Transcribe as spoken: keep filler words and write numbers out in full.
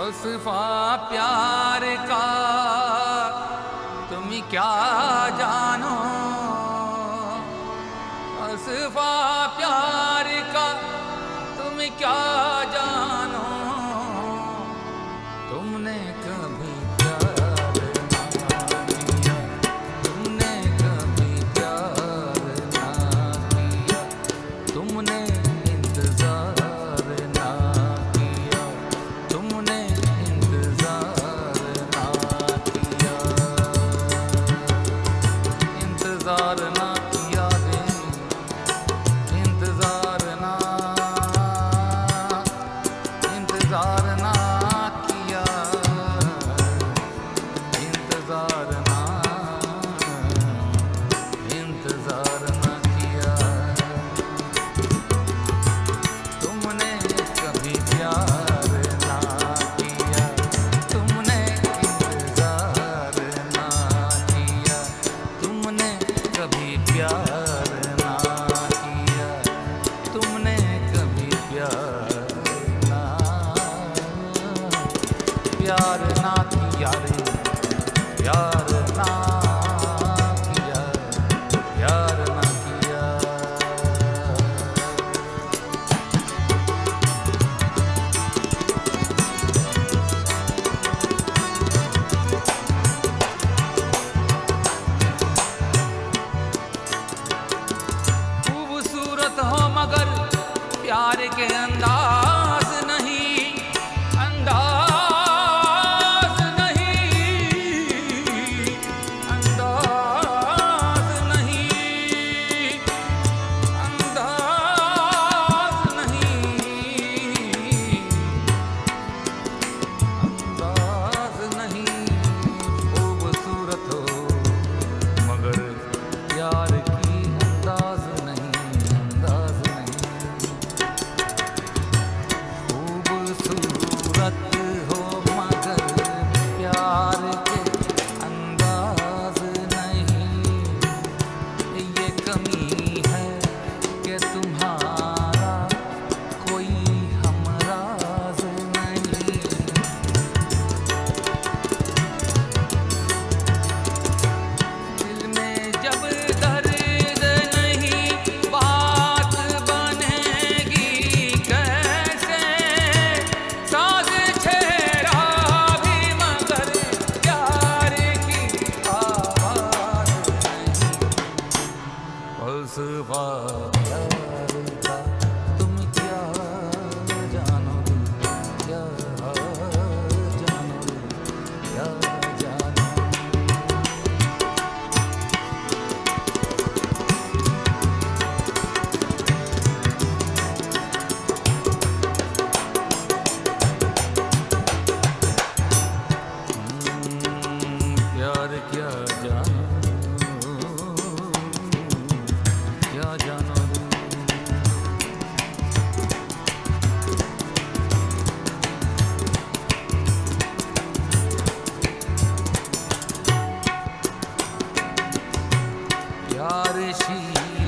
फलसफा प्यार का तुम क्या जानो, फलसफा प्यार का तुम क्या जानो, तुमने कभी प्यार ना किया, तुमने कभी प्यार ना किया, तुमने इंतजार ना किया, तुमने इंतजार ना किया, इंतजार ना किया रे, इंतजार ना, इंतजार ना किया, इंतजार ना, इंतजार ना किया, तुमने कभी प्यार ना किया, तुमने इंतजार ना किया, तुमने कभी प्यार ना किया, तुमने कभी प्यार ना, प्यार ना किया रे, प्यार ना किया, प्यार ना किया। खूबसूरत हो मगर प्यार के अंदाज नहीं, अंदाज नहीं, अंदाज नहीं, अंदाज नहीं, अंदाज नहीं। खूबसूरत हो मगर प्यार की अंदाज नहीं, अंदाज नहीं। खूबसूरत हो मगर प्यार के अंदाज नहीं, ये कमी है कि तुम्हारा कोई हमराज नहीं। दिल में जब दर्द नहीं बात बनेगी कैसे, साज छेड़ा भी मगर प्यार की आवाज नहीं। फलसफा प्यार का तुम क्या जानो, क्या जानो, क्या जानो। प्यार क्या जानो, क्या जानो। प्यार शीशे